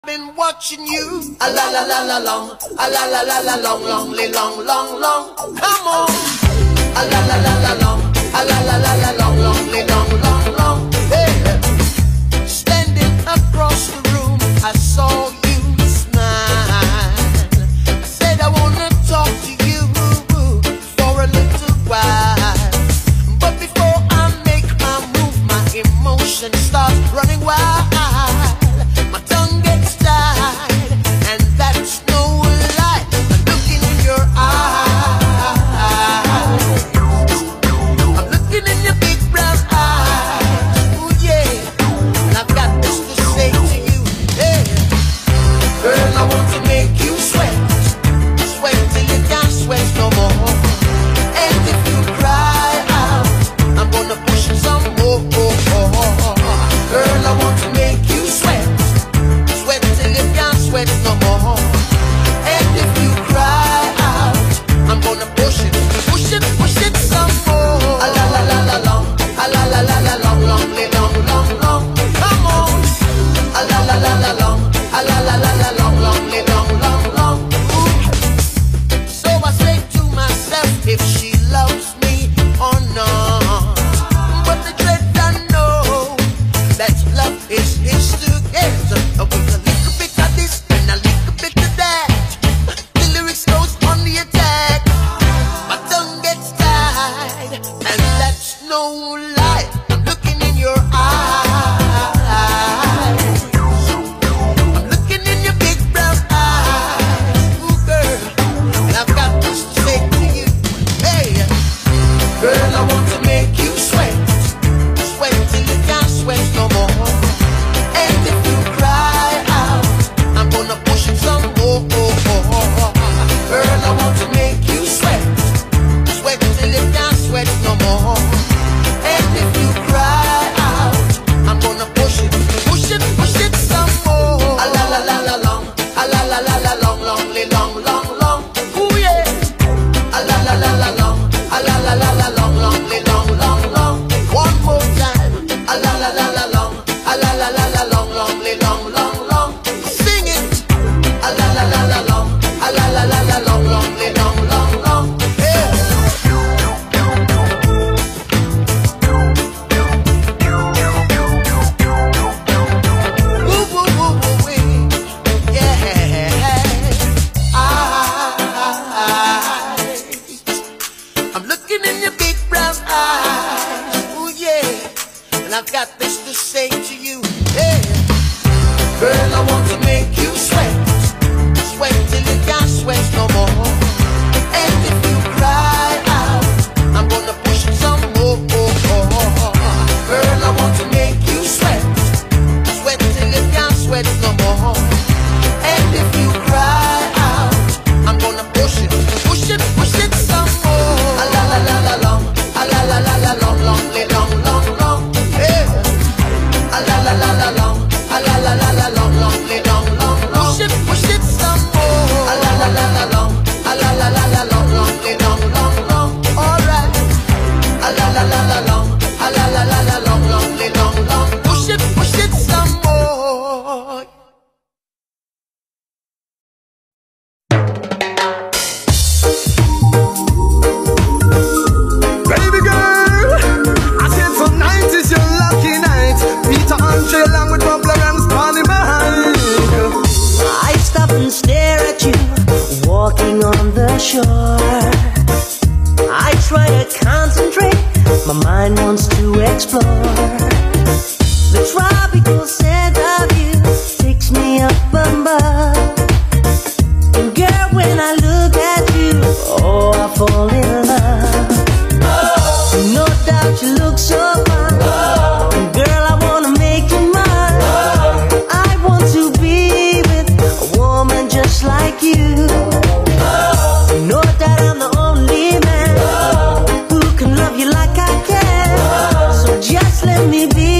Been watching you, a la la la la long, a la la la la long, long, long, long, long. Come on, a la la la la long, a la la la la long, long, long, long, long. Hey, standing across the room, I saw you smile. I said I wanna talk to you for a little while, but before I make my move, my emotions start running wild. My tongue gets tied, and that's no lie. I'm looking in your eyes. I'm looking in your big brown eyes. Ooh yeah, and I've got this to say to you. Yeah, girl, I want to make you sweat, sweat till you can't sweat no more. And if you cry out, I'm gonna push you some more. Girl, I want to make you sweat, sweat till you can't sweat no more. And if you cry out, I'm gonna push it some more. A la la la la long, a la la la la long, long, long, long, long. Come on, a la la la la long, a la la la la long, long, long, long, long. Ooh. So I say to myself, if she loves me or not, but the dread I know that love is his together. With a little bit of this and a little bit of that, the lyrics goes on the attack. My tongue gets tied, and that's no lie. I'm looking in your eyes. I'm looking in your big brown eyes. Ooh, girl, and I've got this to say to you. Hey, girl, I want to make you sweat, sweat till you can't sweat no more. And if you cry out, I'm gonna push it some more. Girl, I want to make you sweat, sweat till you can't sweat no more. And if you cry out, I'm gonna push it some more. A la la la la long, a la la la la long, long, long, long, long. Ooh yeah. A la la la la long, a la la la la long, long, long, long, long. One more time. A la la la la long, a la la la la long, long, long, long, long. Sing it. A la la la la long, a la la la la long, long, long, long, long. Yeah. Woo woo woo woo wee. Yeah. I'm looking in your big brown eyes. Ooh yeah, and I've got this to say to you. Yeah, girl, I want to make you sweat, sweat till you can't sweat no more. And if you cry out, I'm gonna push it some more. Girl, I want to make you sweat, sweat till you can't sweat no more. And if you cry out, I'm gonna push it some more. A la la la la long, a la la la la long, long, long, long, long. Yeah. A la la la la long, a la la la la long, long, long, long, long. Push it some more. A la la la la long, a la la la la long, long, long, long, long. Alright. A la la la la long, a la la la la long, long, long, long. Push it some more. Baby girl, I said tonight is your lucky night. Peter Andre along with Bob Lawrence standing behind. I stop and stare at you, walking on the shore. I try to concentrate, my mind wants to explore. The tropical scent of you takes me up above. And girl, when I look at you, oh, I fall in love. No doubt you look so fine. Girl, I wanna make you mine. I want to be with a woman just like you. No doubt I'm the only man who can love you like I can. So just let me be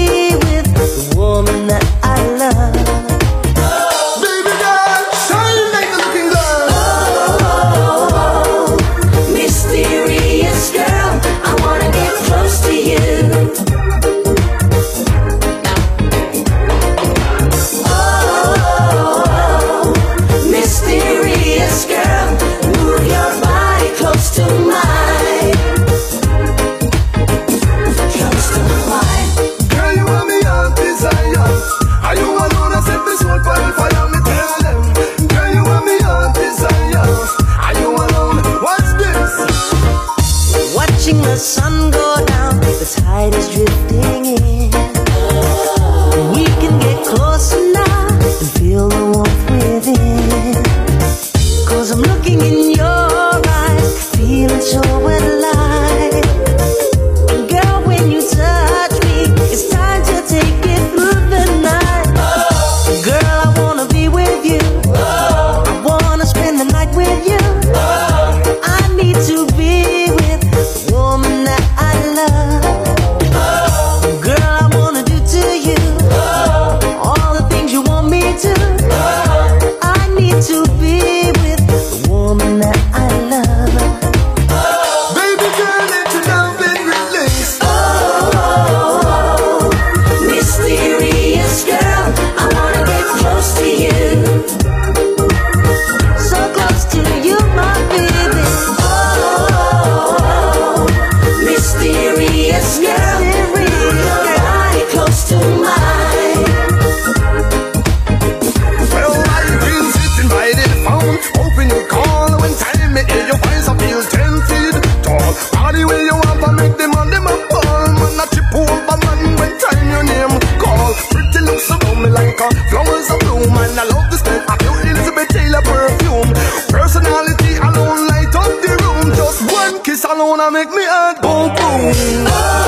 sound and make me heart boom boom.